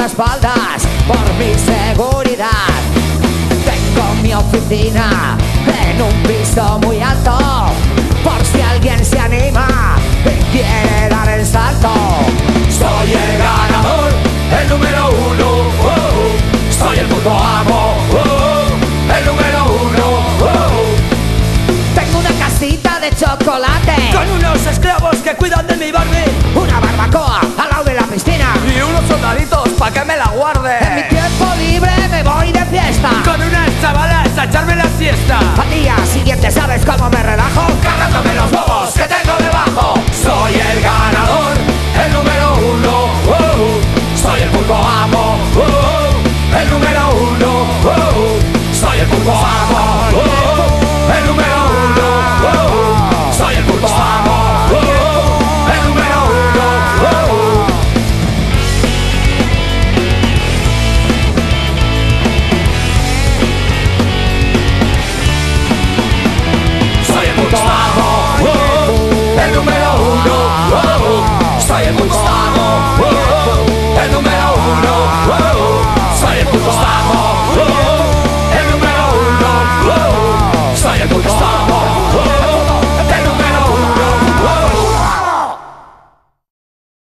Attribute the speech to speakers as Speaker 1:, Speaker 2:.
Speaker 1: guardaespaldas por mi seguridad. Tengo mi oficina en un piso muy alto, por si alguien se anima y quiere dar el salto. Soy el ganador, el número uno, soy el puto amo, el número uno. Tengo una casita de chocolate
Speaker 2: con unos esclavos que cuidan de mi Barbie,
Speaker 1: una barbacoa al lado de la piscina
Speaker 2: y unos soldaditos pa' que me la guarde.
Speaker 1: En mi tiempo libre me voy de fiesta